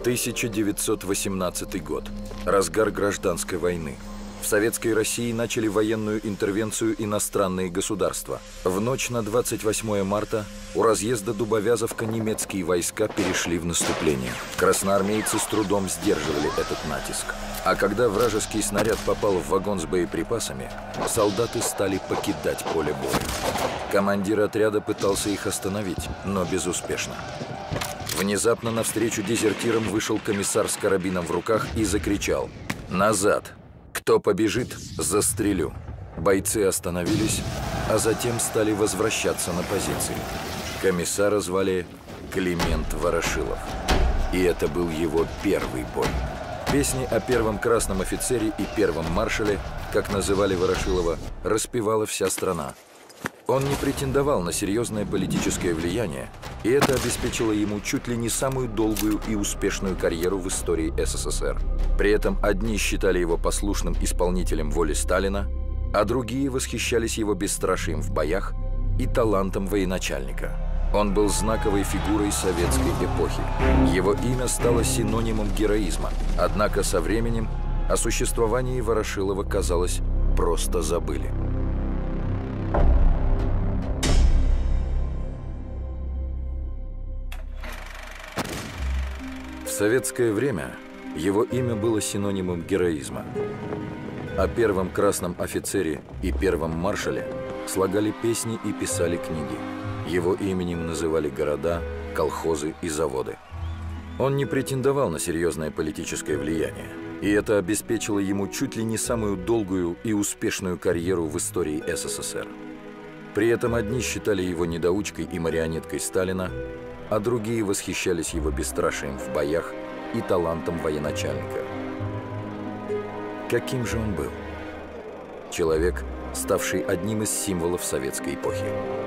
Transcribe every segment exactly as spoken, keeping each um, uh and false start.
тысяча девятьсот восемнадцатый год. Разгар гражданской войны. В Советской России начали военную интервенцию иностранные государства. В ночь на двадцать восьмое марта у разъезда Дубовязовка немецкие войска перешли в наступление. Красноармейцы с трудом сдерживали этот натиск. А когда вражеский снаряд попал в вагон с боеприпасами, солдаты стали покидать поле боя. Командир отряда пытался их остановить, но безуспешно. Внезапно навстречу дезертирам вышел комиссар с карабином в руках и закричал: «Назад! Кто побежит, застрелю!» Бойцы остановились, а затем стали возвращаться на позиции. Комиссара звали Климент Ворошилов. И это был его первый бой. Песни о первом красном офицере и первом маршале, как называли Ворошилова, распевала вся страна. Он не претендовал на серьезное политическое влияние, и это обеспечило ему чуть ли не самую долгую и успешную карьеру в истории СССР. При этом одни считали его послушным исполнителем воли Сталина, а другие восхищались его бесстрашием в боях и талантом военачальника. Он был знаковой фигурой советской эпохи. Его имя стало синонимом героизма, однако со временем о существовании Ворошилова, казалось, просто забыли. В советское время его имя было синонимом героизма. О первом красном офицере и первом маршале слагали песни и писали книги. Его именем называли города, колхозы и заводы. Он не претендовал на серьезное политическое влияние, и это обеспечило ему чуть ли не самую долгую и успешную карьеру в истории СССР. При этом одни считали его недоучкой и марионеткой Сталина, а другие восхищались его бесстрашием в боях и талантом военачальника. Каким же он был? Человек, ставший одним из символов советской эпохи.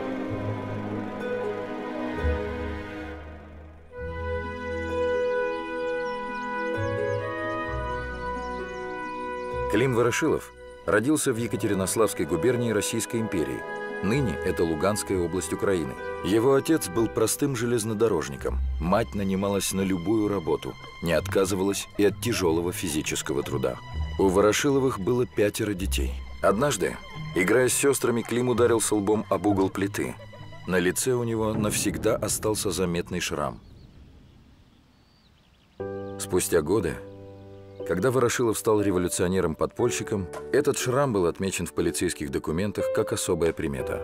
Клим Ворошилов родился в Екатеринославской губернии Российской империи. Ныне это Луганская область Украины. Его отец был простым железнодорожником. Мать нанималась на любую работу, не отказывалась и от тяжелого физического труда. У Ворошиловых было пятеро детей. Однажды, играя с сестрами, Клим ударился лбом об угол плиты. На лице у него навсегда остался заметный шрам. Спустя годы, когда Ворошилов стал революционером-подпольщиком, этот шрам был отмечен в полицейских документах как особая примета.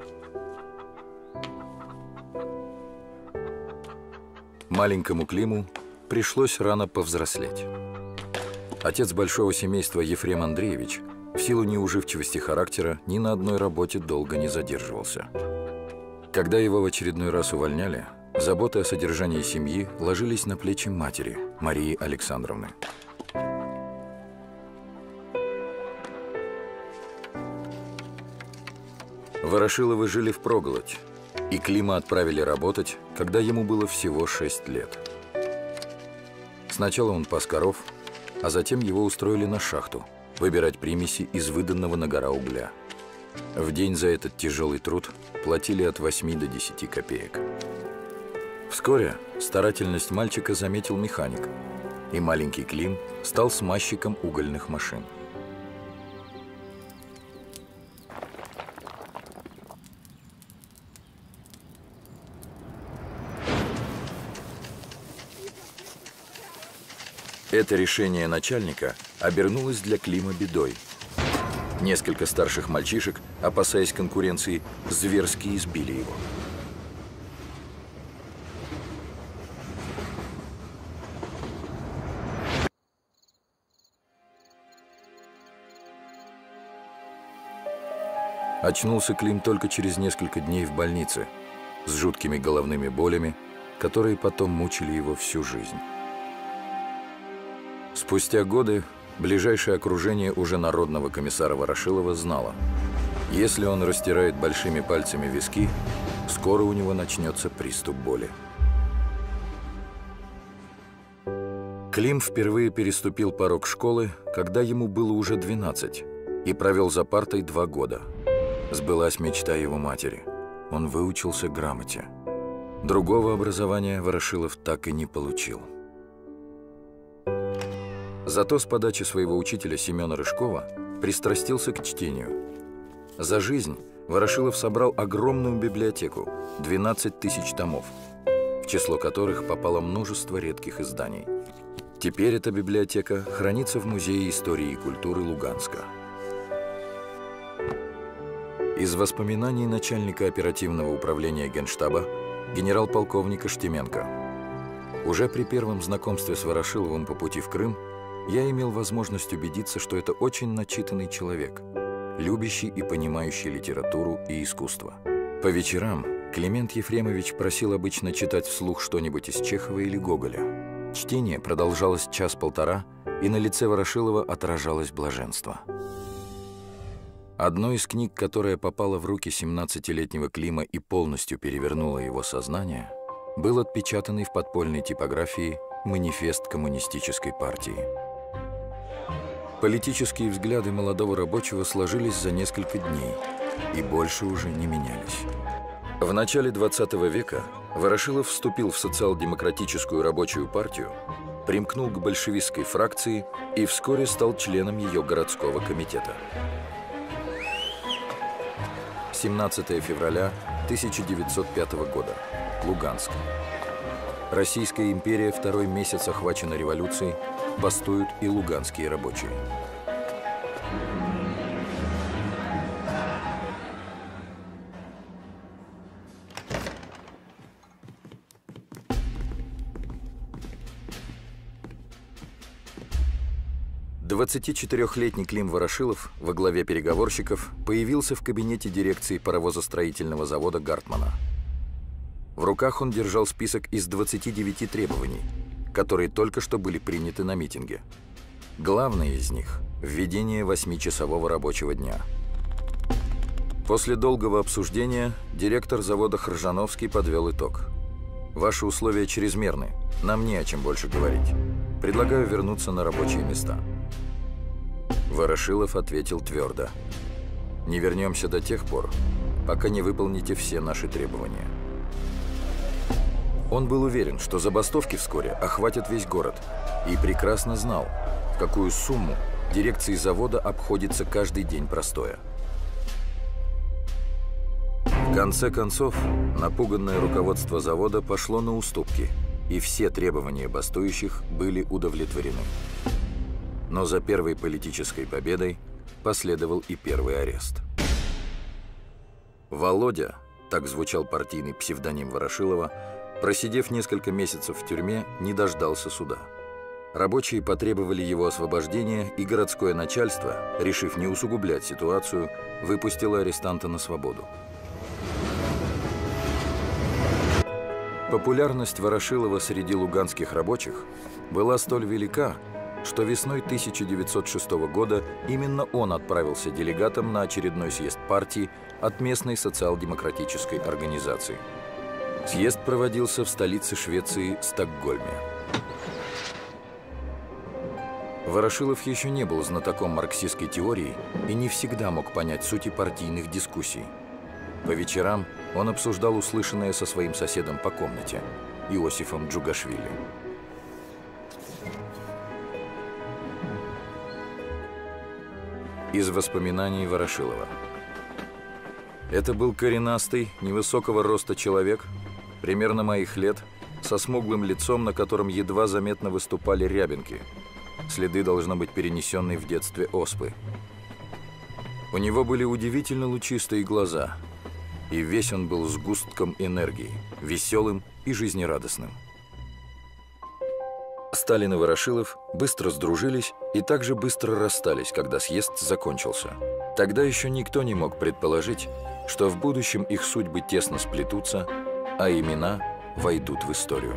Маленькому Климу пришлось рано повзрослеть. Отец большого семейства Ефрем Андреевич в силу неуживчивости характера ни на одной работе долго не задерживался. Когда его в очередной раз увольняли, заботы о содержании семьи ложились на плечи матери, Марии Александровны. Ворошиловы жили впроголодь, и Клима отправили работать, когда ему было всего шесть лет. Сначала он пас коров, а затем его устроили на шахту выбирать примеси из выданного на гора угля. В день за этот тяжелый труд платили от восьми до десяти копеек. Вскоре старательность мальчика заметил механик, и маленький Клим стал смазчиком угольных машин. Это решение начальника обернулось для Клима бедой. Несколько старших мальчишек, опасаясь конкуренции, зверски избили его. Очнулся Клим только через несколько дней в больнице с жуткими головными болями, которые потом мучили его всю жизнь. Спустя годы ближайшее окружение уже народного комиссара Ворошилова знало: если он растирает большими пальцами виски, скоро у него начнется приступ боли. Клим впервые переступил порог школы, когда ему было уже двенадцать, и провел за партой два года. Сбылась мечта его матери. Он выучился грамоте. Другого образования Ворошилов так и не получил. Зато с подачи своего учителя Семена Рыжкова пристрастился к чтению. За жизнь Ворошилов собрал огромную библиотеку – двенадцать тысяч томов, в число которых попало множество редких изданий. Теперь эта библиотека хранится в Музее истории и культуры Луганска. Из воспоминаний начальника оперативного управления Генштаба генерал-полковника Штеменко. Уже при первом знакомстве с Ворошиловым по пути в Крым я имел возможность убедиться, что это очень начитанный человек, любящий и понимающий литературу и искусство. По вечерам Климент Ефремович просил обычно читать вслух что-нибудь из Чехова или Гоголя. Чтение продолжалось час-полтора, и на лице Ворошилова отражалось блаженство. Одной из книг, которая попала в руки семнадцатилетнего Клима и полностью перевернула его сознание, был отпечатанный в подпольной типографии манифест коммунистической партии. Политические взгляды молодого рабочего сложились за несколько дней и больше уже не менялись. В начале двадцатого века Ворошилов вступил в социал-демократическую рабочую партию, примкнул к большевистской фракции и вскоре стал членом ее городского комитета. семнадцатое февраля тысяча девятьсот пятого года. Луганск. Российская империя второй месяц охвачена революцией, бастуют и луганские рабочие. двадцатичетырёхлетний Клим Ворошилов во главе переговорщиков появился в кабинете дирекции паровозостроительного завода Гартмана. В руках он держал список из двадцати девяти требований, которые только что были приняты на митинге. Главное из них – введение восьмичасового рабочего дня. После долгого обсуждения директор завода Хржановский подвел итог. «Ваши условия чрезмерны, нам не о чем больше говорить. Предлагаю вернуться на рабочие места». Ворошилов ответил твердо: «Не вернемся до тех пор, пока не выполните все наши требования». Он был уверен, что забастовки вскоре охватят весь город, и прекрасно знал, в какую сумму дирекции завода обходится каждый день простоя. В конце концов, напуганное руководство завода пошло на уступки, и все требования бастующих были удовлетворены. Но за первой политической победой последовал и первый арест. Володя, так звучал партийный псевдоним Ворошилова, просидев несколько месяцев в тюрьме, не дождался суда. Рабочие потребовали его освобождения, и городское начальство, решив не усугублять ситуацию, выпустило арестанта на свободу. Популярность Ворошилова среди луганских рабочих была столь велика, что весной тысяча девятьсот шестого года именно он отправился делегатом на очередной съезд партии от местной социал-демократической организации. Съезд проводился в столице Швеции Стокгольме. Ворошилов еще не был знатоком марксистской теории и не всегда мог понять сути партийных дискуссий. По вечерам он обсуждал услышанное со своим соседом по комнате, Иосифом Джугашвили. Из воспоминаний Ворошилова. Это был коренастый, невысокого роста человек, примерно моих лет, со смуглым лицом, на котором едва заметно выступали рябинки. Следы, должно быть, перенесенные в детстве оспы. У него были удивительно лучистые глаза, и весь он был сгустком энергии, веселым и жизнерадостным. Сталин и Ворошилов быстро сдружились и также быстро расстались, когда съезд закончился. Тогда еще никто не мог предположить, что в будущем их судьбы тесно сплетутся, а имена войдут в историю.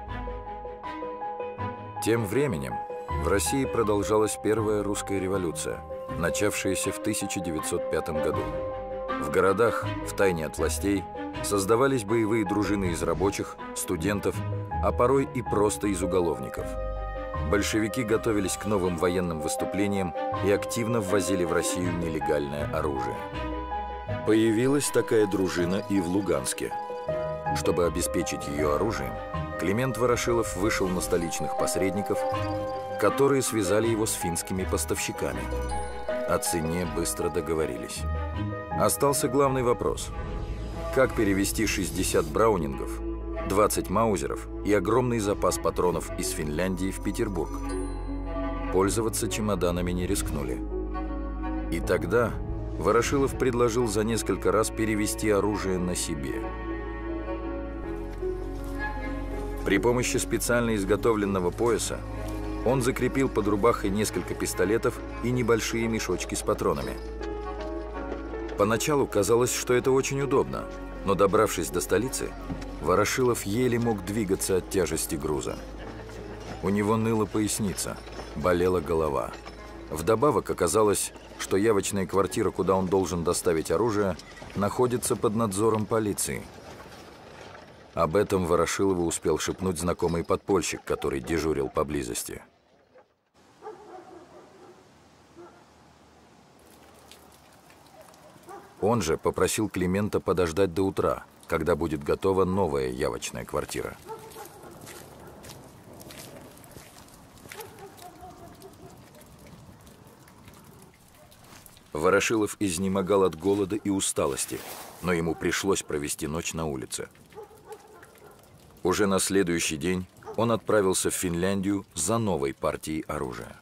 Тем временем в России продолжалась первая русская революция, начавшаяся в тысяча девятьсот пятом году. В городах, втайне от властей, создавались боевые дружины из рабочих, студентов, а порой и просто из уголовников. Большевики готовились к новым военным выступлениям и активно ввозили в Россию нелегальное оружие. Появилась такая дружина и в Луганске. Чтобы обеспечить ее оружием, Климент Ворошилов вышел на столичных посредников, которые связали его с финскими поставщиками. О цене быстро договорились. Остался главный вопрос – как перевести шестьдесят браунингов, двадцать маузеров и огромный запас патронов из Финляндии в Петербург? Пользоваться чемоданами не рискнули. И тогда Ворошилов предложил за несколько раз перевести оружие на себе. При помощи специально изготовленного пояса он закрепил под рубахой несколько пистолетов и небольшие мешочки с патронами. Поначалу казалось, что это очень удобно, но, добравшись до столицы, Ворошилов еле мог двигаться от тяжести груза. У него ныла поясница, болела голова. Вдобавок оказалось, что явочная квартира, куда он должен доставить оружие, находится под надзором полиции. Об этом Ворошилову успел шепнуть знакомый подпольщик, который дежурил поблизости. Он же попросил Климента подождать до утра, когда будет готова новая явочная квартира. Ворошилов изнемогал от голода и усталости, но ему пришлось провести ночь на улице. Уже на следующий день он отправился в Финляндию за новой партией оружия.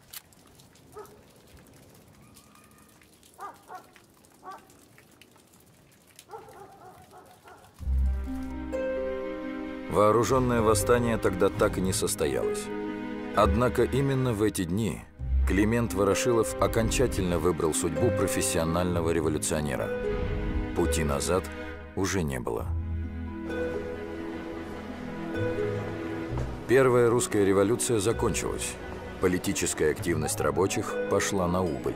Вооруженное восстание тогда так и не состоялось. Однако именно в эти дни Климент Ворошилов окончательно выбрал судьбу профессионального революционера. Пути назад уже не было. Первая русская революция закончилась. Политическая активность рабочих пошла на убыль.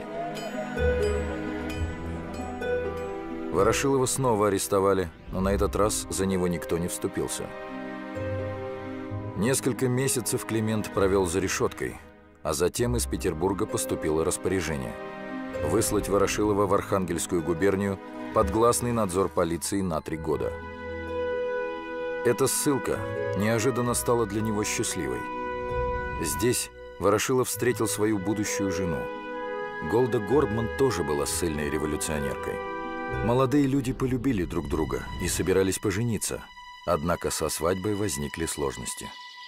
Ворошилова снова арестовали, но на этот раз за него никто не вступился. Несколько месяцев Климент провел за решеткой, а затем из Петербурга поступило распоряжение выслать Ворошилова в Архангельскую губернию под гласный надзор полиции на три года. Эта ссылка неожиданно стала для него счастливой. Здесь Ворошилов встретил свою будущую жену. Голда Гордман тоже была сильной революционеркой. Молодые люди полюбили друг друга и собирались пожениться, однако со свадьбой возникли сложности.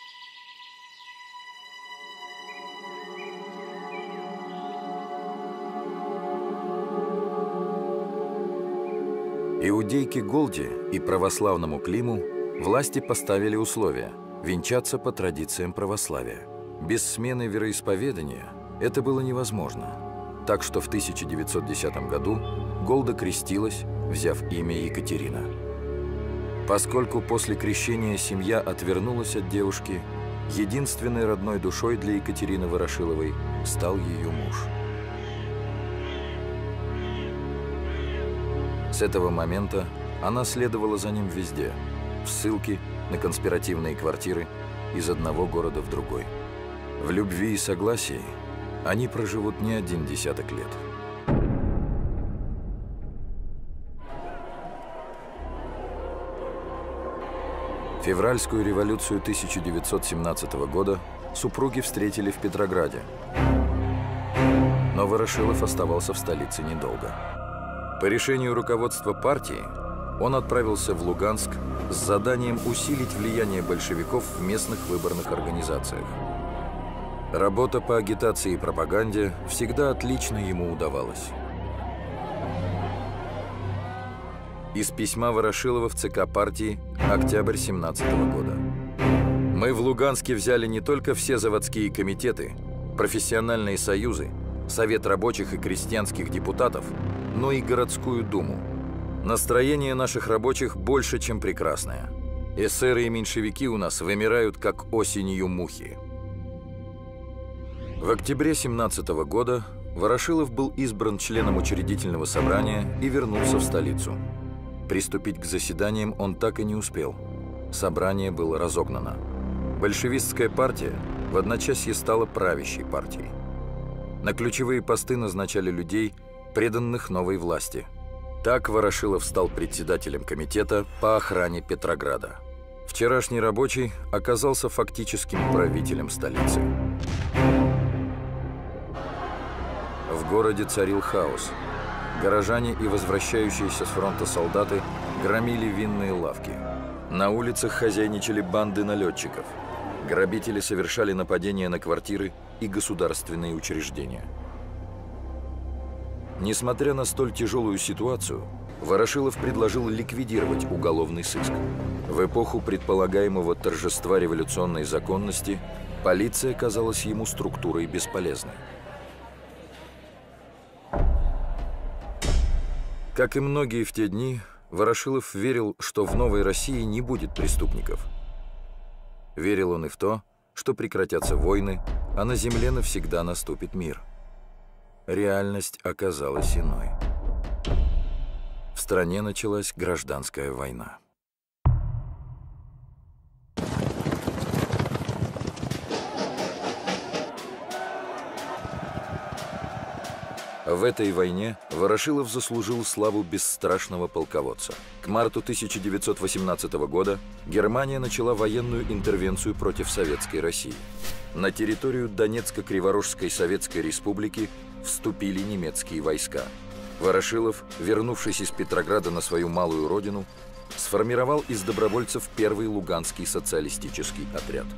Иудейке Голде и православному Климу власти поставили условия – венчаться по традициям православия. Без смены вероисповедания это было невозможно. Так что в тысяча девятьсот десятом году Голда крестилась, взяв имя Екатерина. Поскольку после крещения семья отвернулась от девушки, единственной родной душой для Екатерины Ворошиловой стал ее муж. С этого момента она следовала за ним везде – в ссылки, на конспиративные квартиры, из одного города в другой. В любви и согласии они проживут не один десяток лет. Февральскую революцию тысяча девятьсот семнадцатого года супруги встретили в Петрограде. Но Ворошилов оставался в столице недолго. По решению руководства партии он отправился в Луганск с заданием усилить влияние большевиков в местных выборных организациях. Работа по агитации и пропаганде всегда отлично ему удавалась. Из письма Ворошилова в ЦК партии, октябрь семнадцатого года. Мы в Луганске взяли не только все заводские комитеты, профессиональные союзы, Совет рабочих и крестьянских депутатов, но и городскую думу. Настроение наших рабочих больше, чем прекрасное. Эсеры и меньшевики у нас вымирают, как осенью мухи. В октябре семнадцатого года Ворошилов был избран членом учредительного собрания и вернулся в столицу. Приступить к заседаниям он так и не успел. Собрание было разогнано. Большевистская партия в одночасье стала правящей партией. На ключевые посты назначали людей, преданных новой власти. Так Ворошилов стал председателем комитета по охране Петрограда. Вчерашний рабочий оказался фактическим правителем столицы. В городе царил хаос. Горожане и возвращающиеся с фронта солдаты громили винные лавки. На улицах хозяйничали банды налетчиков. Грабители совершали нападения на квартиры и государственные учреждения. Несмотря на столь тяжелую ситуацию, Ворошилов предложил ликвидировать уголовный сыск. В эпоху предполагаемого торжества революционной законности полиция казалась ему структурой бесполезной. Как и многие в те дни, Ворошилов верил, что в новой России не будет преступников. Верил он и в то, что прекратятся войны, а на земле навсегда наступит мир. Реальность оказалась иной. В стране началась гражданская война. В этой войне Ворошилов заслужил славу бесстрашного полководца. К марту тысяча девятьсот восемнадцатого года Германия начала военную интервенцию против Советской России. На территорию Донецко-Криворожской Советской Республики вступили немецкие войска. Ворошилов, вернувшись из Петрограда на свою малую родину, сформировал из добровольцев первый Луганский социалистический отряд.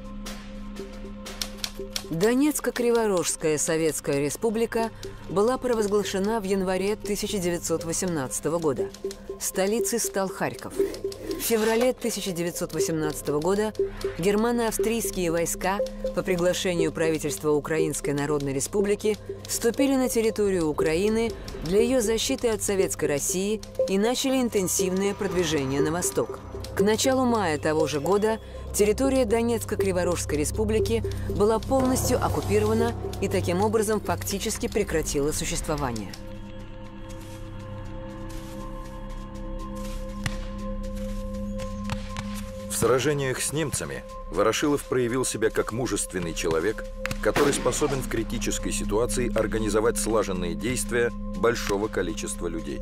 Донецко-Криворожская Советская Республика была провозглашена в январе тысяча девятьсот восемнадцатого года. Столицей стал Харьков. В феврале тысяча девятьсот восемнадцатого года германо-австрийские войска по приглашению правительства Украинской Народной Республики вступили на территорию Украины для ее защиты от Советской России и начали интенсивное продвижение на восток. К началу мая того же года территория Донецко-Криворожской республики была полностью оккупирована и таким образом фактически прекратила существование. В сражениях с немцами Ворошилов проявил себя как мужественный человек, который способен в критической ситуации организовать слаженные действия большого количества людей.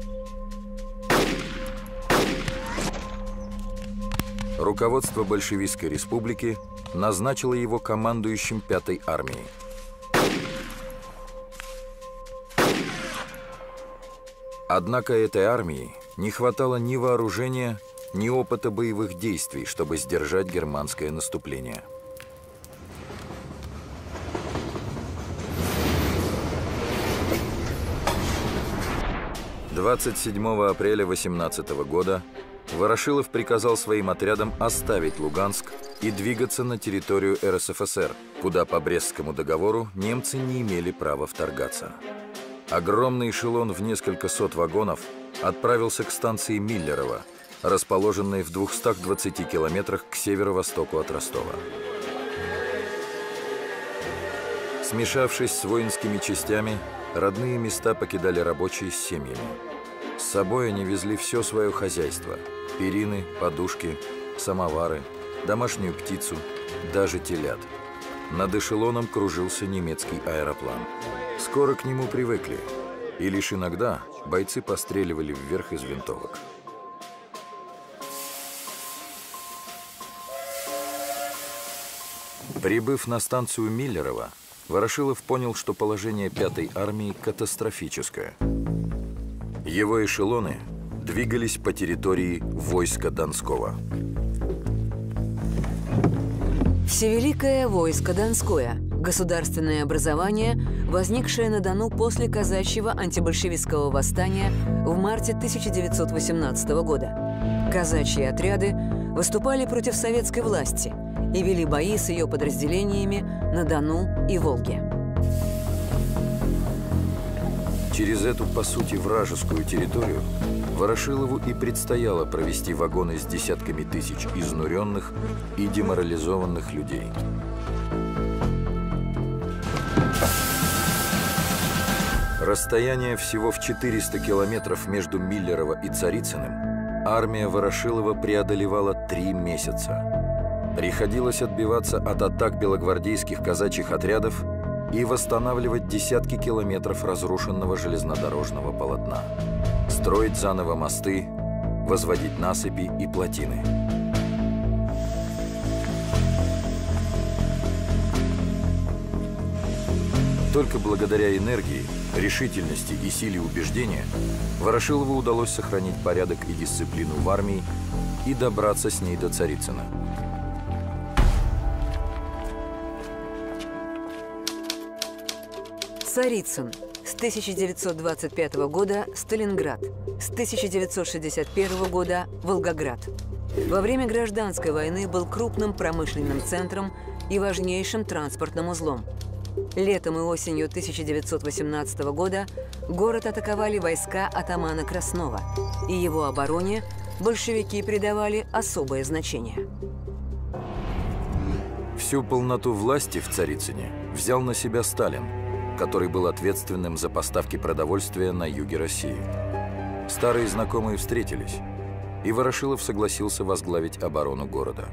Руководство большевистской республики назначило его командующим пятой армией. Однако этой армии не хватало ни вооружения, ни опыта боевых действий, чтобы сдержать германское наступление. двадцать седьмого апреля восемнадцатого года Ворошилов приказал своим отрядам оставить Луганск и двигаться на территорию эр эс эф эс эр, куда по Брестскому договору немцы не имели права вторгаться. Огромный эшелон в несколько сот вагонов отправился к станции Миллерово, расположенной в двухстах двадцати километрах к северо-востоку от Ростова. Смешавшись с воинскими частями, родные места покидали рабочие с семьями. С собой они везли все свое хозяйство – перины, подушки, самовары, домашнюю птицу, даже телят. Над эшелоном кружился немецкий аэроплан. Скоро к нему привыкли, и лишь иногда бойцы постреливали вверх из винтовок. Прибыв на станцию Миллерово, Ворошилов понял, что положение пятой армии катастрофическое. Его эшелоны двигались по территории войска Донского. Всевеликое войско Донское – государственное образование, возникшее на Дону после казачьего антибольшевистского восстания в марте тысяча девятьсот восемнадцатого года. Казачьи отряды выступали против советской власти и вели бои с ее подразделениями на Дону и Волге. Через эту, по сути, вражескую территорию Ворошилову и предстояло провести вагоны с десятками тысяч изнуренных и деморализованных людей. Расстояние всего в четыреста километров между Миллерово и Царицыным армия Ворошилова преодолевала три месяца. Приходилось отбиваться от атак белогвардейских казачьих отрядов и восстанавливать десятки километров разрушенного железнодорожного полотна. С строить заново мосты, возводить насыпи и плотины. Только благодаря энергии, решительности и силе убеждения Ворошилову удалось сохранить порядок и дисциплину в армии и добраться с ней до Царицына. Царицын. С тысяча девятьсот двадцать пятого года Сталинград. С тысяча девятьсот шестьдесят первого года Волгоград. Во время гражданской войны был крупным промышленным центром и важнейшим транспортным узлом. Летом и осенью тысяча девятьсот восемнадцатого года город атаковали войска атамана Краснова, и его обороне большевики придавали особое значение. Всю полноту власти в Царицыне взял на себя Сталин, который был ответственным за поставки продовольствия на юге России. Старые знакомые встретились, и Ворошилов согласился возглавить оборону города.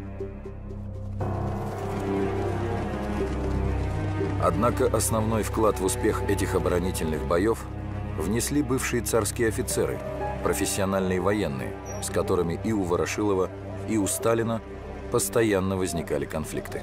Однако основной вклад в успех этих оборонительных боев внесли бывшие царские офицеры, профессиональные военные, с которыми и у Ворошилова, и у Сталина постоянно возникали конфликты.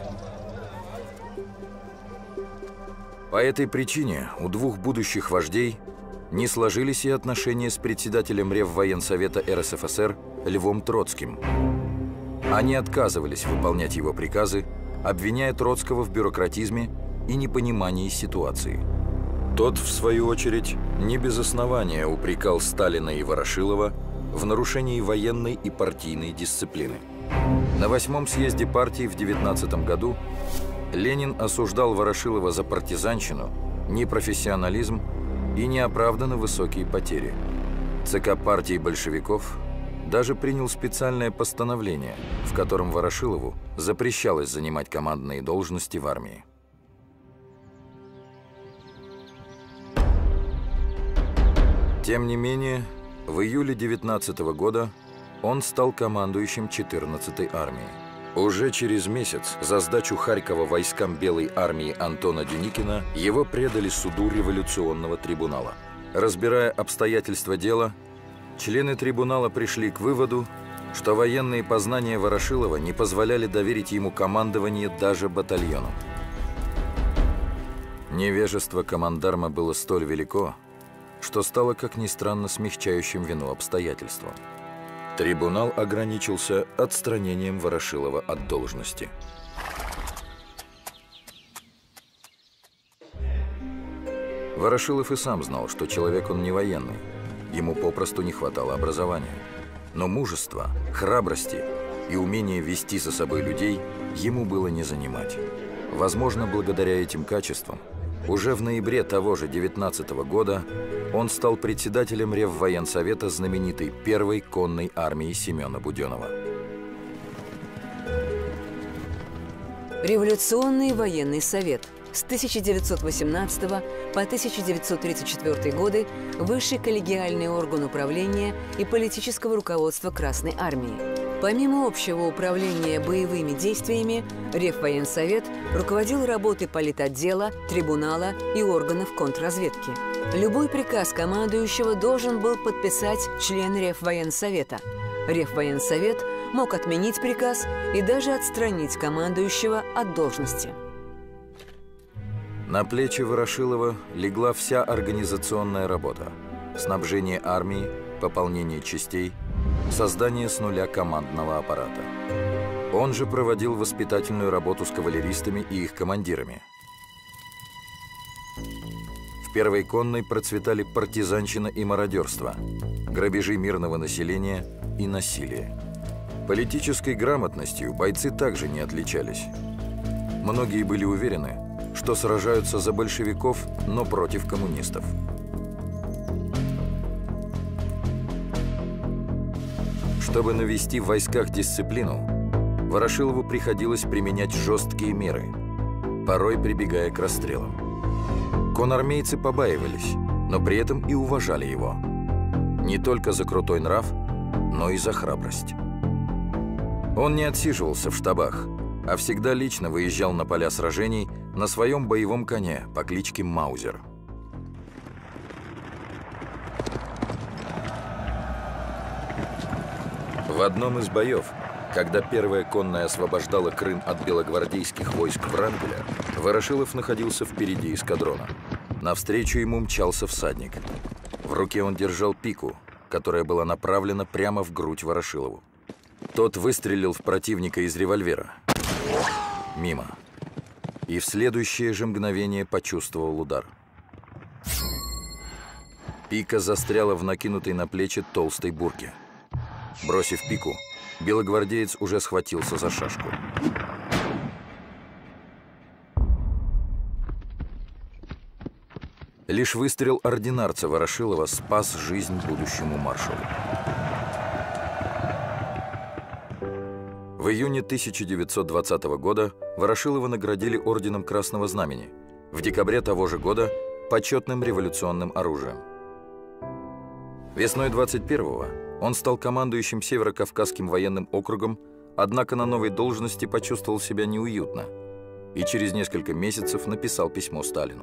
По этой причине у двух будущих вождей не сложились и отношения с председателем Реввоенсовета эр эс эф эс эр Львом Троцким. Они отказывались выполнять его приказы, обвиняя Троцкого в бюрократизме и непонимании ситуации. Тот, в свою очередь, не без основания упрекал Сталина и Ворошилова в нарушении военной и партийной дисциплины. На восьмом съезде партии в девятнадцатом году Ленин осуждал Ворошилова за партизанщину, непрофессионализм и неоправданно высокие потери. ЦК партии большевиков даже принял специальное постановление, в котором Ворошилову запрещалось занимать командные должности в армии. Тем не менее, в июле девятнадцатого года он стал командующим четырнадцатой армией. Уже через месяц за сдачу Харькова войскам Белой армии Антона Деникина его предали суду революционного трибунала. Разбирая обстоятельства дела, члены трибунала пришли к выводу, что военные познания Ворошилова не позволяли доверить ему командование даже батальону. Невежество командарма было столь велико, что стало, как ни странно, смягчающим вину обстоятельством. Трибунал ограничился отстранением Ворошилова от должности. Ворошилов и сам знал, что человек он не военный, ему попросту не хватало образования. Но мужества, храбрости и умения вести за собой людей ему было не занимать. Возможно, благодаря этим качествам, уже в ноябре того же девятнадцатого года он стал председателем Реввоенсовета знаменитой первой конной армии Семена Буденова. Революционный военный совет. С тысяча девятьсот восемнадцатого по тысяча девятьсот тридцать четвёртый годы высший коллегиальный орган управления и политического руководства Красной армии. Помимо общего управления боевыми действиями, Реввоенсовет руководил работой политотдела, трибунала и органов контрразведки. Любой приказ командующего должен был подписать член Реввоенсовета. Реввоенсовет мог отменить приказ и даже отстранить командующего от должности. На плечи Ворошилова легла вся организационная работа: снабжение армии, пополнение частей, создание с нуля командного аппарата. Он же проводил воспитательную работу с кавалеристами и их командирами. В первой конной процветали партизанщина и мародерство, грабежи мирного населения и насилие. Политической грамотностью бойцы также не отличались. Многие были уверены, что сражаются за большевиков, но против коммунистов. Чтобы навести в войсках дисциплину, Ворошилову приходилось применять жесткие меры, порой прибегая к расстрелам. Конармейцы побаивались, но при этом и уважали его. Не только за крутой нрав, но и за храбрость. Он не отсиживался в штабах, а всегда лично выезжал на поля сражений на своем боевом коне по кличке Маузер. В одном из боев, когда первая конная освобождала Крым от белогвардейских войск Врангеля, Ворошилов находился впереди эскадрона. Навстречу ему мчался всадник. В руке он держал пику, которая была направлена прямо в грудь Ворошилову. Тот выстрелил в противника из револьвера. Мимо. И в следующее же мгновение почувствовал удар. Пика застряла в накинутой на плечи толстой бурке. Бросив пику, белогвардеец уже схватился за шашку. Лишь выстрел ординарца Ворошилова спас жизнь будущему маршалу. В июне тысяча девятьсот двадцатого года Ворошилова наградили орденом Красного Знамени, в декабре того же года – почетным революционным оружием. Весной двадцать первого он стал командующим Северо-Кавказским военным округом, однако на новой должности почувствовал себя неуютно и через несколько месяцев написал письмо Сталину.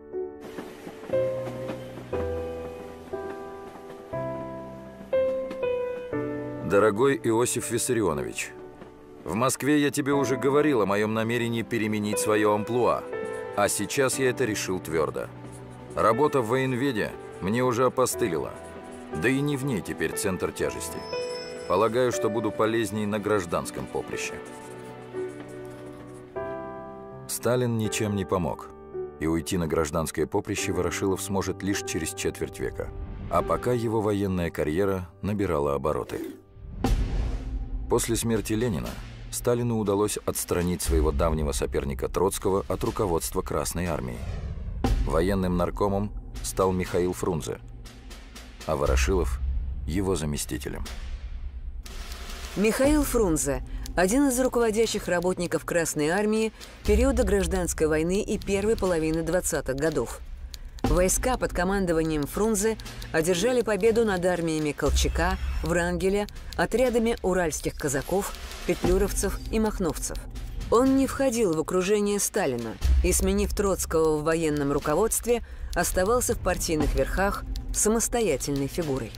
Дорогой Иосиф Виссарионович, в Москве я тебе уже говорил о моем намерении переменить свое амплуа, а сейчас я это решил твердо. Работа в военведе мне уже опостылила, да и не в ней теперь центр тяжести. Полагаю, что буду полезней на гражданском поприще. Сталин ничем не помог, и уйти на гражданское поприще Ворошилов сможет лишь через четверть века, а пока его военная карьера набирала обороты. После смерти Ленина Сталину удалось отстранить своего давнего соперника Троцкого от руководства Красной армии. Военным наркомом стал Михаил Фрунзе, а Ворошилов – его заместителем. Михаил Фрунзе – один из руководящих работников Красной армии периода Гражданской войны и первой половины двадцатых годов. Войска под командованием Фрунзе одержали победу над армиями Колчака, Врангеля, отрядами уральских казаков, петлюровцев и махновцев. Он не входил в окружение Сталина и, сменив Троцкого в военном руководстве, оставался в партийных верхах самостоятельной фигурой.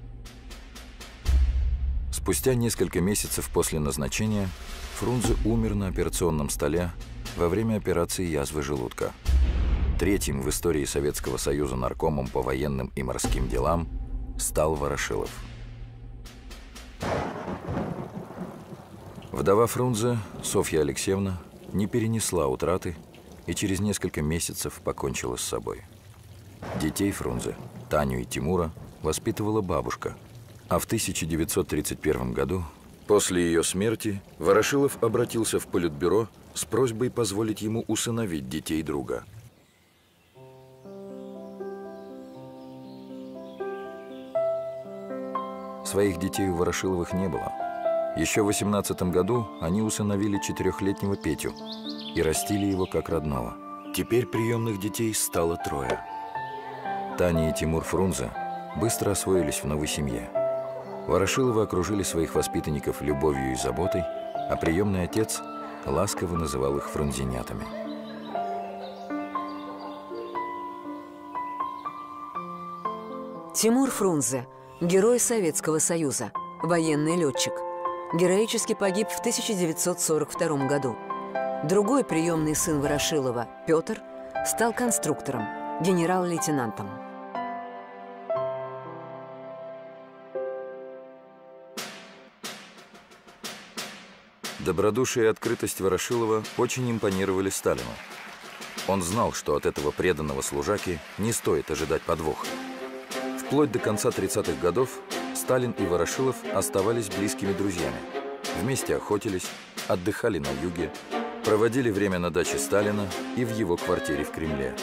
Спустя несколько месяцев после назначения Фрунзе умер на операционном столе во время операции язвы желудка. Третьим в истории Советского Союза наркомом по военным и морским делам стал Ворошилов. Вдова Фрунзе, Софья Алексеевна, не перенесла утраты и через несколько месяцев покончила с собой. Детей Фрунзе, Таню и Тимура, воспитывала бабушка, а в тысяча девятьсот тридцать первом году, после ее смерти, Ворошилов обратился в Политбюро с просьбой позволить ему усыновить детей друга. Своих детей у Ворошиловых не было. Еще в восемнадцатом году они усыновили четырехлетнего Петю и растили его как родного. Теперь приемных детей стало трое. Таня и Тимур Фрунзе быстро освоились в новой семье. Ворошиловы окружили своих воспитанников любовью и заботой, а приемный отец ласково называл их фрунзенятами. Тимур Фрунзе – герой Советского Союза, военный летчик. Героически погиб в тысяча девятьсот сорок втором году. Другой приемный сын Ворошилова, Петр, стал конструктором, генерал-лейтенантом. Добродушие и открытость Ворошилова очень импонировали Сталину. Он знал, что от этого преданного служаки не стоит ожидать подвоха. Вплоть до конца тридцатых годов Сталин и Ворошилов оставались близкими друзьями. Вместе охотились, отдыхали на юге, проводили время на даче Сталина и в его квартире в Кремле.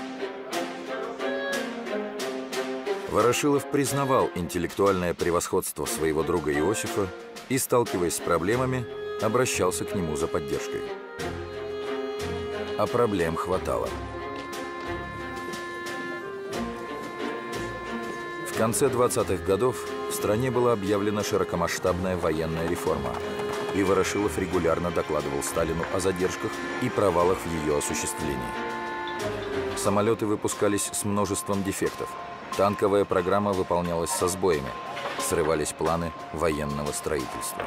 Ворошилов признавал интеллектуальное превосходство своего друга Иосифа и, сталкиваясь с проблемами, обращался к нему за поддержкой. А проблем хватало. В конце двадцатых годов в стране была объявлена широкомасштабная военная реформа, и Ворошилов регулярно докладывал Сталину о задержках и провалах в ее осуществлении. Самолеты выпускались с множеством дефектов, Танковая программа выполнялась со сбоями, срывались планы военного строительства.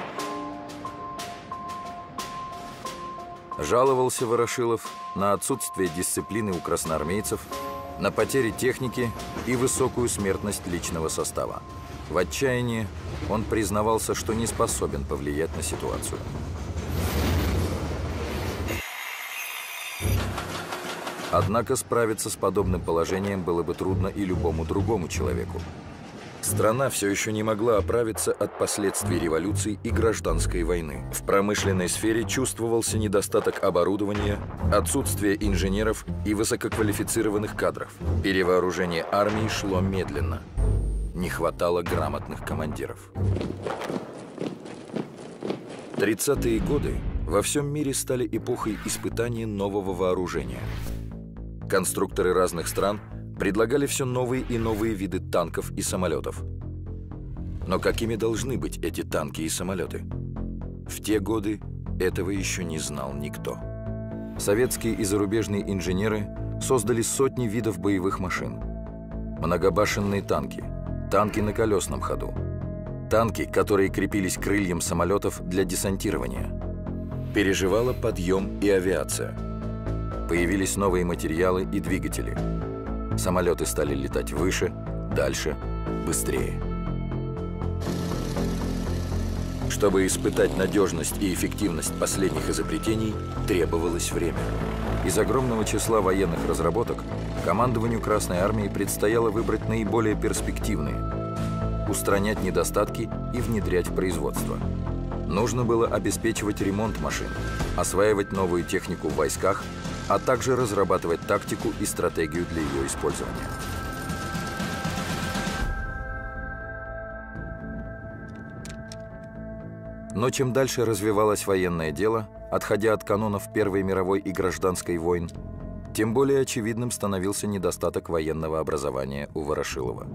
Жаловался Ворошилов на отсутствие дисциплины у красноармейцев, на потери техники и высокую смертность личного состава. В отчаянии он признавался, что не способен повлиять на ситуацию. Однако справиться с подобным положением было бы трудно и любому другому человеку. Страна все еще не могла оправиться от последствий революции и гражданской войны. В промышленной сфере чувствовался недостаток оборудования, отсутствие инженеров и высококвалифицированных кадров. Перевооружение армии шло медленно. Не хватало грамотных командиров. тридцатые годы во всем мире стали эпохой испытаний нового вооружения. Конструкторы разных стран предлагали все новые и новые виды танков и самолетов. Но какими должны быть эти танки и самолеты? В те годы этого еще не знал никто. Советские и зарубежные инженеры создали сотни видов боевых машин. Многобашенные танки, танки на колесном ходу, танки, которые крепились к крыльям самолетов для десантирования. Переживала подъем и авиация. Появились новые материалы и двигатели. Самолеты стали летать выше, дальше, быстрее. Чтобы испытать надежность и эффективность последних изобретений, требовалось время. Из огромного числа военных разработок командованию Красной Армии предстояло выбрать наиболее перспективные, устранять недостатки и внедрять в производство. Нужно было обеспечивать ремонт машин, осваивать новую технику в войсках, а также разрабатывать тактику и стратегию для ее использования. Но чем дальше развивалось военное дело, отходя от канонов Первой мировой и гражданской войн, тем более очевидным становился недостаток военного образования у Ворошилова.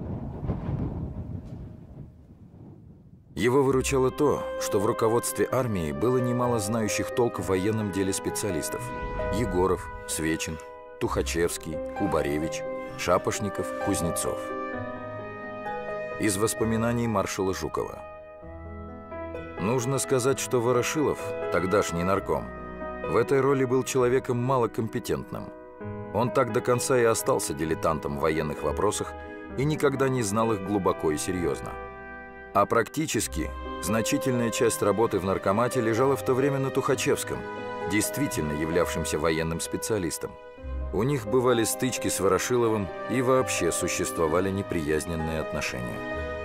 Его выручало то, что в руководстве армии было немало знающих толк в военном деле специалистов: Егоров, Свечин, Тухачевский, Кубаревич, Шапошников, Кузнецов. Из воспоминаний маршала Жукова. Нужно сказать, что Ворошилов, тогдашний нарком, в этой роли был человеком малокомпетентным. Он так до конца и остался дилетантом в военных вопросах и никогда не знал их глубоко и серьезно. А практически значительная часть работы в наркомате лежала в то время на Тухачевском, действительно являвшимся военным специалистом. У них бывали стычки с Ворошиловым и вообще существовали неприязненные отношения.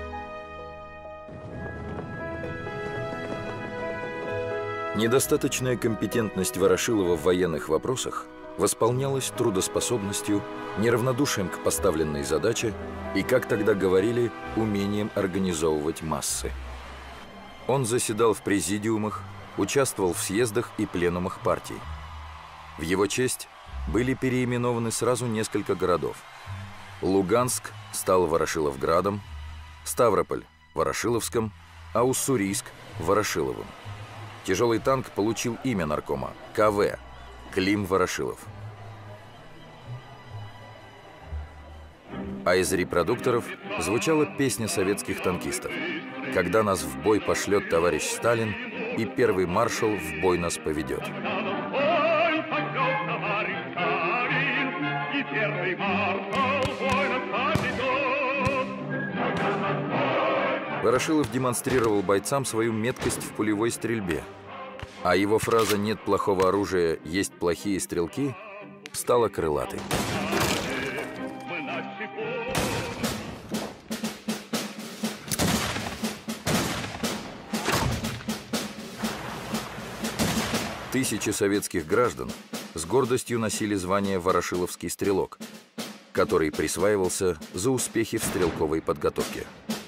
Недостаточная компетентность Ворошилова в военных вопросах восполнялась трудоспособностью, неравнодушием к поставленной задаче и, как тогда говорили, умением организовывать массы. Он заседал в президиумах, участвовал в съездах и пленумах партий. В его честь были переименованы сразу несколько городов. Луганск стал Ворошиловградом, Ставрополь – Ворошиловском, а Уссурийск – Ворошиловым. Тяжелый танк получил имя наркома – КВ – Клим Ворошилов. А из репродукторов звучала песня советских танкистов: «Когда нас в бой пошлет товарищ Сталин, и первый маршал в бой нас поведет». Ворошилов демонстрировал бойцам свою меткость в пулевой стрельбе, а его фраза «нет плохого оружия, есть плохие стрелки» стала крылатой. Тысячи советских граждан с гордостью носили звание «Ворошиловский стрелок», который присваивался за успехи в стрелковой подготовке.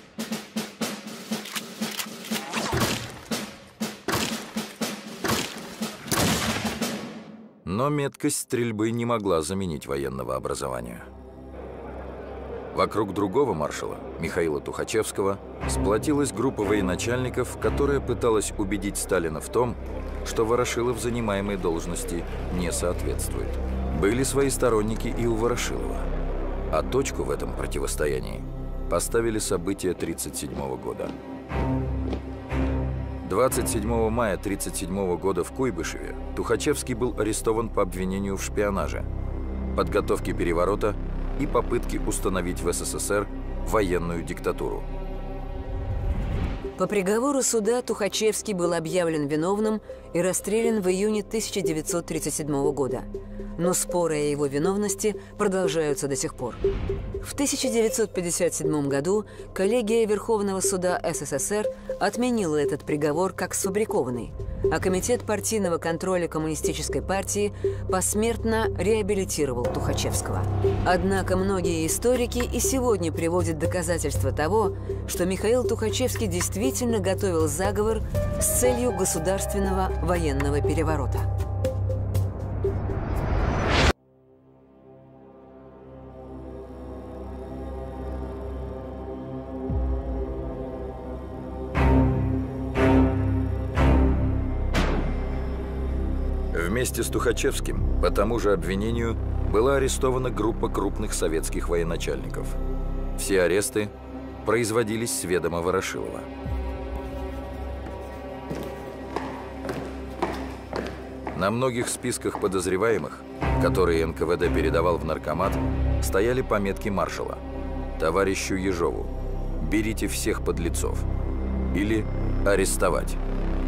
Но меткость стрельбы не могла заменить военного образования. Вокруг другого маршала, Михаила Тухачевского, сплотилась группа военачальников, которая пыталась убедить Сталина в том, что Ворошилов занимаемой должности не соответствует. Были свои сторонники и у Ворошилова. А точку в этом противостоянии поставили события тысяча девятьсот тридцать седьмого года. двадцать седьмого мая тысяча девятьсот тридцать седьмого года в Куйбышеве Тухачевский был арестован по обвинению в шпионаже, подготовке переворота и попытке установить в СССР военную диктатуру. По приговору суда Тухачевский был объявлен виновным и расстрелян в июне тысяча девятьсот тридцать седьмого года. Но споры о его виновности продолжаются до сих пор. В тысяча девятьсот пятьдесят седьмом году коллегия Верховного суда СССР отменила этот приговор как сфабрикованный, а Комитет партийного контроля Коммунистической партии посмертно реабилитировал Тухачевского. Однако многие историки и сегодня приводят доказательства того, что Михаил Тухачевский действительно готовил заговор с целью государственного военного переворота. Вместе с Тухачевским по тому же обвинению была арестована группа крупных советских военачальников. Все аресты производились с ведома Ворошилова. На многих списках подозреваемых, которые эн ка вэ дэ передавал в наркомат, стояли пометки маршала: «Товарищу Ежову, берите всех подлецов» или «Арестовать».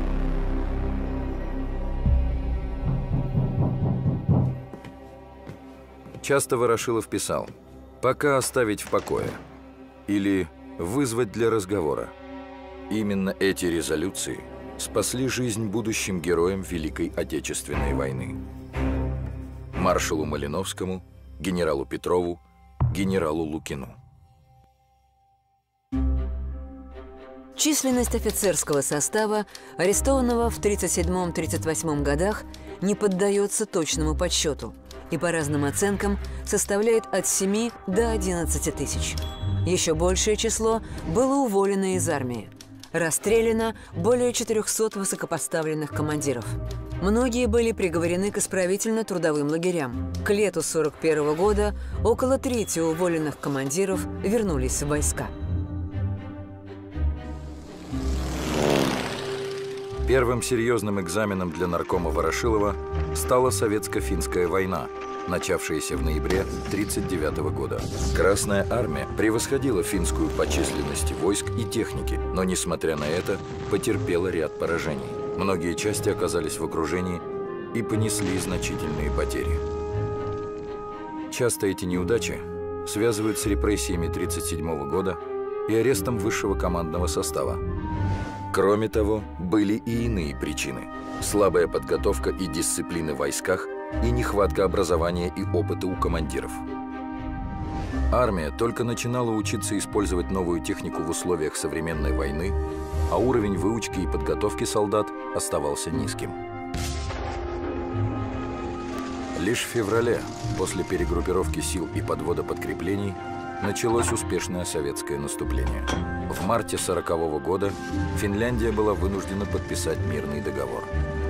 Часто Ворошилов писал: «Пока оставить в покое» или «Вызвать для разговора». Именно эти резолюции спасли жизнь будущим героям Великой Отечественной войны: маршалу Малиновскому, генералу Петрову, генералу Лукину. Численность офицерского состава, арестованного в тридцать седьмом — тридцать восьмом годах, не поддается точному подсчету и по разным оценкам составляет от семи до одиннадцати тысяч. Еще большее число было уволено из армии. Расстреляно более четырёхсот высокопоставленных командиров. Многие были приговорены к исправительно-трудовым лагерям. К лету сорок первого года около трети уволенных командиров вернулись в войска. Первым серьезным экзаменом для наркома Ворошилова стала Советско-финская война, начавшаяся в ноябре тысяча девятьсот тридцать девятого года. Красная армия превосходила финскую по численности войск и техники, но, несмотря на это, потерпела ряд поражений. Многие части оказались в окружении и понесли значительные потери. Часто эти неудачи связывают с репрессиями тысяча девятьсот тридцать седьмого года и арестом высшего командного состава. Кроме того, были и иные причины: слабая подготовка и дисциплина в войсках и нехватка образования и опыта у командиров. Армия только начинала учиться использовать новую технику в условиях современной войны, а уровень выучки и подготовки солдат оставался низким. Лишь в феврале, после перегруппировки сил и подвода подкреплений, началось успешное советское наступление. В марте сорокового года Финляндия была вынуждена подписать мирный договор.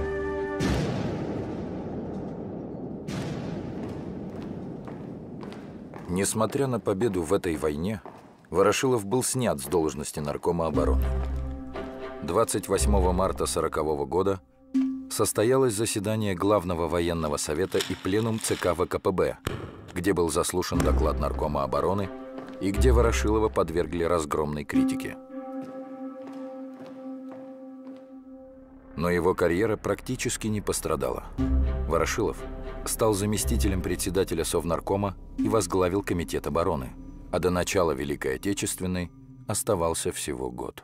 Несмотря на победу в этой войне, Ворошилов был снят с должности наркома обороны. двадцать восьмого марта сорокового года состоялось заседание Главного военного совета и пленум ЦК вэ ка пэ бэ, где был заслушан доклад наркома обороны и где Ворошилова подвергли разгромной критике. Но его карьера практически не пострадала. Ворошилов стал заместителем председателя Совнаркома и возглавил Комитет обороны, а до начала Великой Отечественной оставался всего год.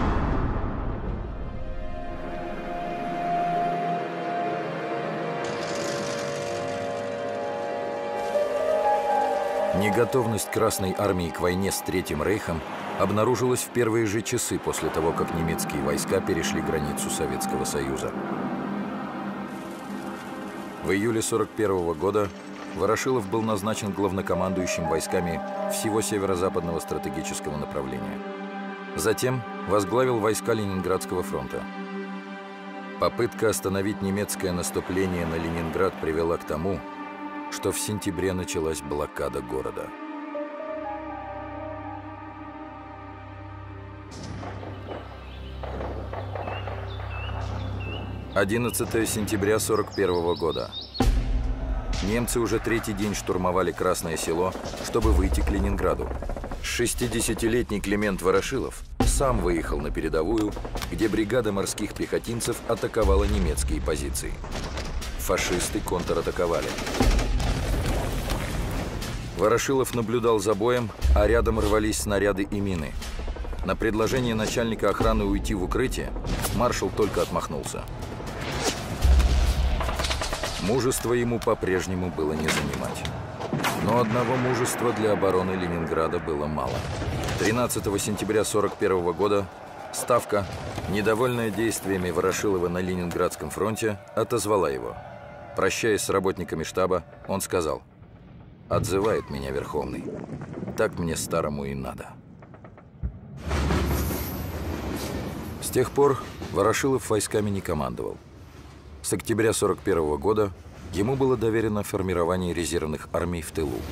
Неготовность Красной армии к войне с Третьим рейхом обнаружилась в первые же часы после того, как немецкие войска перешли границу Советского Союза. В июле сорок первого года Ворошилов был назначен главнокомандующим войсками всего северо-западного стратегического направления. Затем возглавил войска Ленинградского фронта. Попытка остановить немецкое наступление на Ленинград привела к тому, что в сентябре началась блокада города. одиннадцатое сентября сорок первого года. Немцы уже третий день штурмовали Красное Село, чтобы выйти к Ленинграду. шестидесятилетний Климент Ворошилов сам выехал на передовую, где бригада морских пехотинцев атаковала немецкие позиции. Фашисты контратаковали. Ворошилов наблюдал за боем, а рядом рвались снаряды и мины. На предложение начальника охраны уйти в укрытие маршал только отмахнулся. Мужества ему по-прежнему было не занимать. Но одного мужества для обороны Ленинграда было мало. тринадцатого сентября сорок первого года Ставка, недовольная действиями Ворошилова на Ленинградском фронте, отозвала его. Прощаясь с работниками штаба, он сказал: «Отзывает меня Верховный. Так мне старому и надо». С тех пор Ворошилов войсками не командовал. С октября сорок первого года ему было доверено формирование резервных армий в тылу.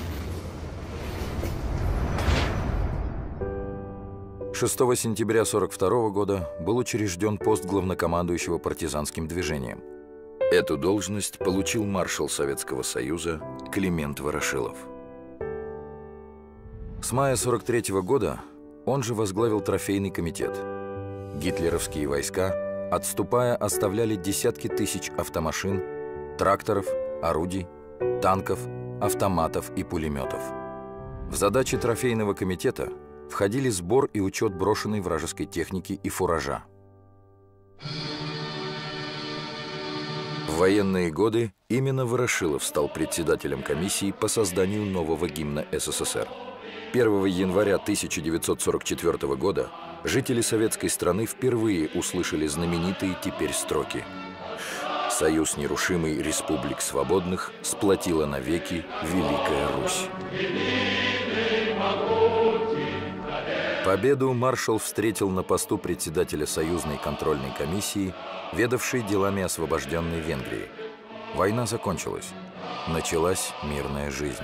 шестого сентября сорок второго года был учрежден пост главнокомандующего партизанским движением. Эту должность получил маршал Советского Союза Климент Ворошилов. С мая сорок третьего года он же возглавил трофейный комитет. Гитлеровские войска, отступая, оставляли десятки тысяч автомашин, тракторов, орудий, танков, автоматов и пулеметов. В задачи трофейного комитета входили сбор и учет брошенной вражеской техники и фуража. В военные годы именно Ворошилов стал председателем комиссии по созданию нового гимна СССР. первого января тысяча девятьсот сорок четвёртого года жители советской страны впервые услышали знаменитые теперь строки: «Союз нерушимый республик свободных сплотила навеки Великая Русь». Победу маршал встретил на посту председателя союзной контрольной комиссии, ведавшей делами освобожденной Венгрии. Война закончилась. Началась мирная жизнь.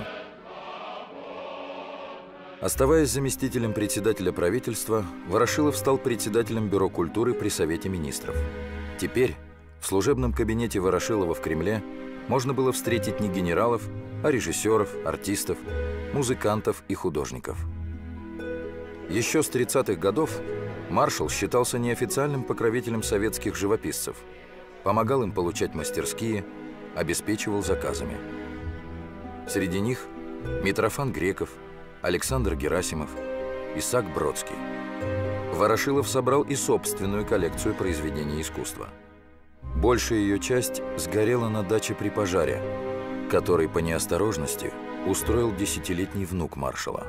Оставаясь заместителем председателя правительства, Ворошилов стал председателем Бюро культуры при Совете министров. Теперь в служебном кабинете Ворошилова в Кремле можно было встретить не генералов, а режиссеров, артистов, музыкантов и художников. Еще с тридцатых годов маршал считался неофициальным покровителем советских живописцев, помогал им получать мастерские, обеспечивал заказами. Среди них Митрофан Греков, Александр Герасимов, Исаак Бродский. Ворошилов собрал и собственную коллекцию произведений искусства. Большая ее часть сгорела на даче при пожаре, который по неосторожности устроил десятилетний внук маршала.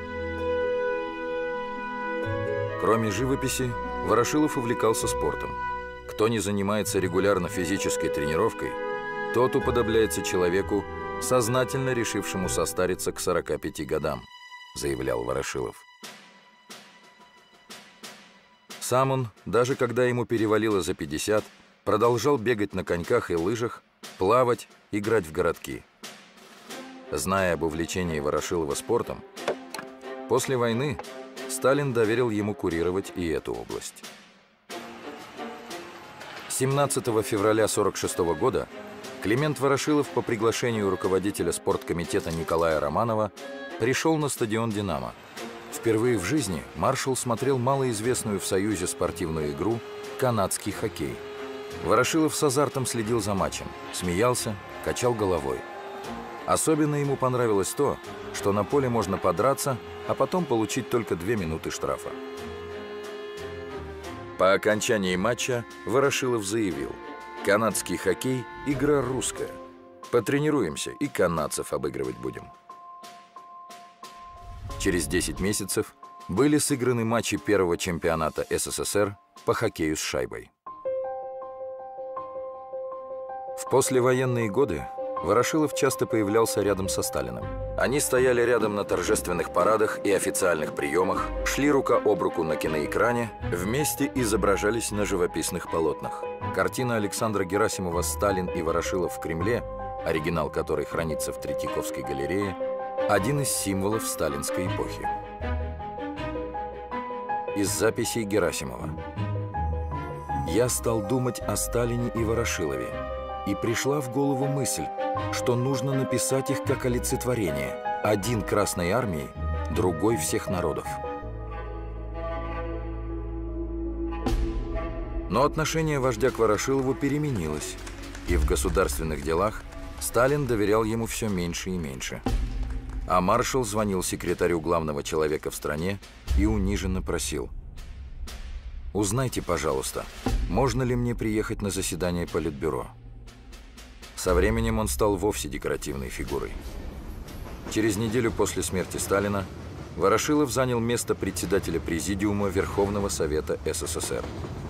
Кроме живописи, Ворошилов увлекался спортом. Кто не занимается регулярно физической тренировкой, тот уподобляется человеку, сознательно решившему состариться к сорока пяти годам, заявлял Ворошилов. Сам он, даже когда ему перевалило за пятьдесят, продолжал бегать на коньках и лыжах, плавать, играть в городки. Зная об увлечении Ворошилова спортом, после войны Сталин доверил ему курировать и эту область. семнадцатого февраля сорок шестого года Климент Ворошилов по приглашению руководителя спорткомитета Николая Романова пришел на стадион «Динамо». Впервые в жизни маршал смотрел малоизвестную в Союзе спортивную игру «Канадский хоккей». Ворошилов с азартом следил за матчем, смеялся, качал головой. Особенно ему понравилось то, что на поле можно подраться, а потом получить только две минуты штрафа. По окончании матча Ворошилов заявил: «Канадский хоккей – игра русская. Потренируемся и канадцев обыгрывать будем». Через десять месяцев были сыграны матчи первого чемпионата СССР по хоккею с шайбой. В послевоенные годы Ворошилов часто появлялся рядом со Сталиным. Они стояли рядом на торжественных парадах и официальных приемах, шли рука об руку на киноэкране, вместе изображались на живописных полотнах. Картина Александра Герасимова «Сталин и Ворошилов в Кремле», оригинал которой хранится в Третьяковской галерее, один из символов сталинской эпохи. Из записей Герасимова. Я стал думать о Сталине и Ворошилове, и пришла в голову мысль, что нужно написать их как олицетворение. Один Красной Армии, другой всех народов. Но отношение вождя к Ворошилову переменилось, и в государственных делах Сталин доверял ему все меньше и меньше. А маршал звонил секретарю главного человека в стране и униженно просил: «Узнайте, пожалуйста, можно ли мне приехать на заседание Политбюро?» Со временем он стал вовсе декоративной фигурой. Через неделю после смерти Сталина Ворошилов занял место председателя Президиума Верховного Совета СССР.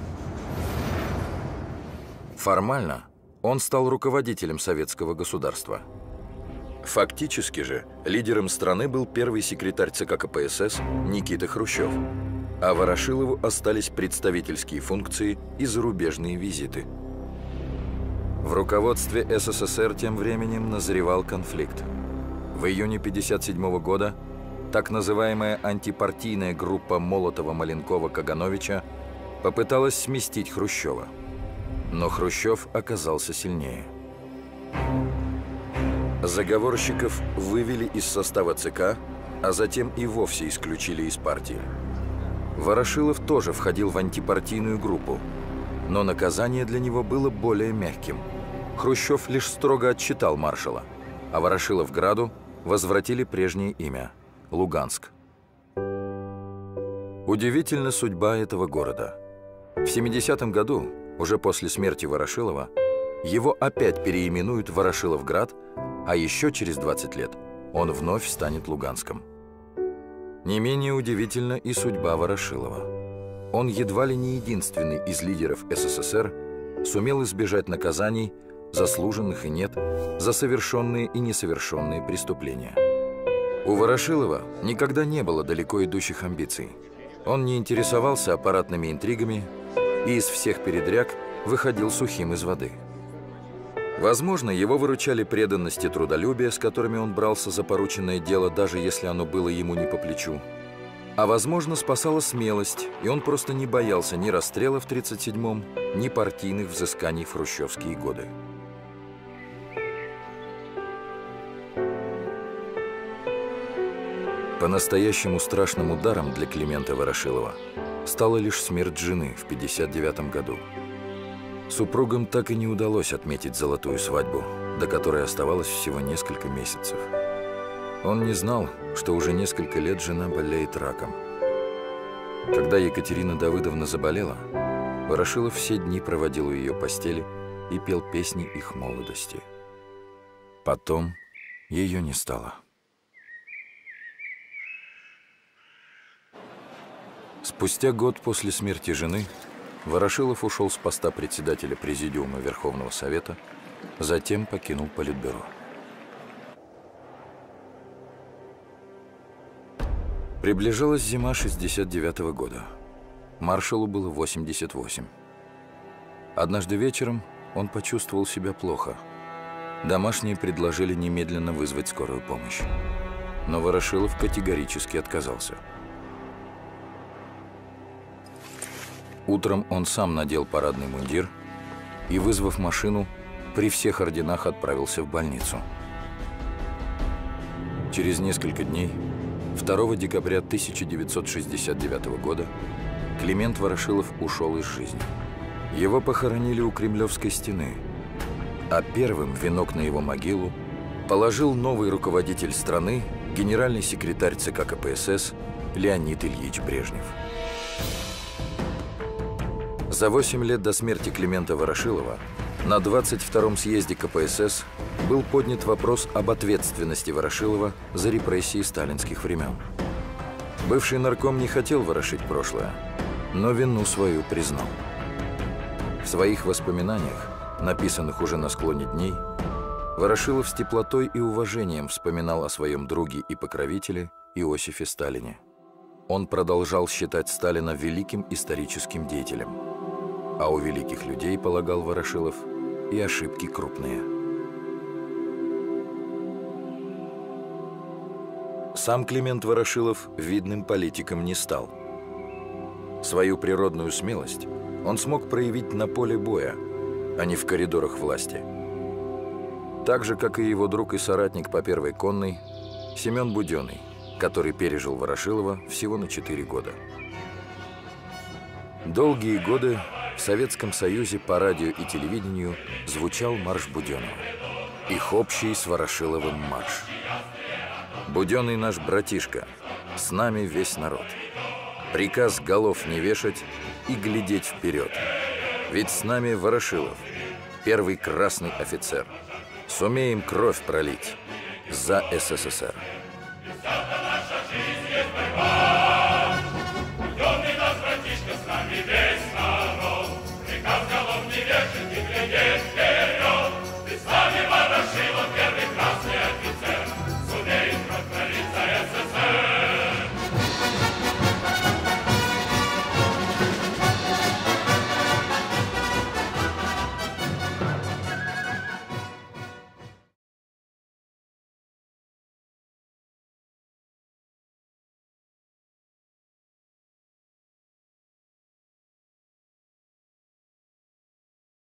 Формально он стал руководителем советского государства. Фактически же лидером страны был первый секретарь ЦК КПСС Никита Хрущев, а Ворошилову остались представительские функции и зарубежные визиты. В руководстве СССР тем временем назревал конфликт. В июне тысяча девятьсот пятьдесят седьмого года так называемая антипартийная группа Молотова-Маленкова-Кагановича попыталась сместить Хрущева. Но Хрущев оказался сильнее. Заговорщиков вывели из состава ЦК, а затем и вовсе исключили из партии. Ворошилов тоже входил в антипартийную группу, но наказание для него было более мягким. Хрущев лишь строго отчитал маршала, а Ворошиловграду возвратили прежнее имя – Луганск. Удивительна судьба этого города. В семидесятом году, уже после смерти Ворошилова, его опять переименуют в Ворошиловград, а еще через двадцать лет он вновь станет Луганском. Не менее удивительна и судьба Ворошилова. Он едва ли не единственный из лидеров СССР сумел избежать наказаний, заслуженных и нет, за совершенные и несовершенные преступления. У Ворошилова никогда не было далеко идущих амбиций. Он не интересовался аппаратными интригами и из всех передряг выходил сухим из воды. Возможно, его выручали преданность и трудолюбие, с которыми он брался за порученное дело, даже если оно было ему не по плечу. А возможно, спасала смелость, и он просто не боялся ни расстрела в тридцать седьмом, ни партийных взысканий в хрущевские годы. По-настоящему страшным ударом для Климента Ворошилова стала лишь смерть жены в пятьдесят девятом году. Супругам так и не удалось отметить золотую свадьбу, до которой оставалось всего несколько месяцев. Он не знал, что уже несколько лет жена болеет раком. Когда Екатерина Давыдовна заболела, Ворошилов все дни проводил у ее постели и пел песни их молодости. Потом ее не стало. Спустя год после смерти жены Ворошилов ушел с поста председателя Президиума Верховного Совета, затем покинул Политбюро. Приближалась зима шестьдесят девятого года. Маршалу было восемьдесят восемь. Однажды вечером он почувствовал себя плохо. Домашние предложили немедленно вызвать скорую помощь. Но Ворошилов категорически отказался. Утром он сам надел парадный мундир и, вызвав машину, при всех орденах отправился в больницу. Через несколько дней, второго декабря тысяча девятьсот шестьдесят девятого года, Климент Ворошилов ушел из жизни. Его похоронили у Кремлевской стены, а первым венок на его могилу положил новый руководитель страны, генеральный секретарь ЦК КПСС Леонид Ильич Брежнев. За восемь лет до смерти Климента Ворошилова на двадцать втором съезде КПСС был поднят вопрос об ответственности Ворошилова за репрессии сталинских времен. Бывший нарком не хотел ворошить прошлое, но вину свою признал. В своих воспоминаниях, написанных уже на склоне дней, Ворошилов с теплотой и уважением вспоминал о своем друге и покровителе Иосифе Сталине. Он продолжал считать Сталина великим историческим деятелем. А у великих людей, полагал Ворошилов, и ошибки крупные. Сам Климент Ворошилов видным политиком не стал. Свою природную смелость он смог проявить на поле боя, а не в коридорах власти. Так же, как и его друг и соратник по первой конной Семен Буденный, который пережил Ворошилова всего на четыре года. Долгие годы в Советском Союзе по радио и телевидению звучал марш Буденного, их общий с Ворошиловым марш. Буденный наш братишка, с нами весь народ. Приказ голов не вешать и глядеть вперед. Ведь с нами Ворошилов, первый красный офицер. Сумеем кровь пролить за СССР.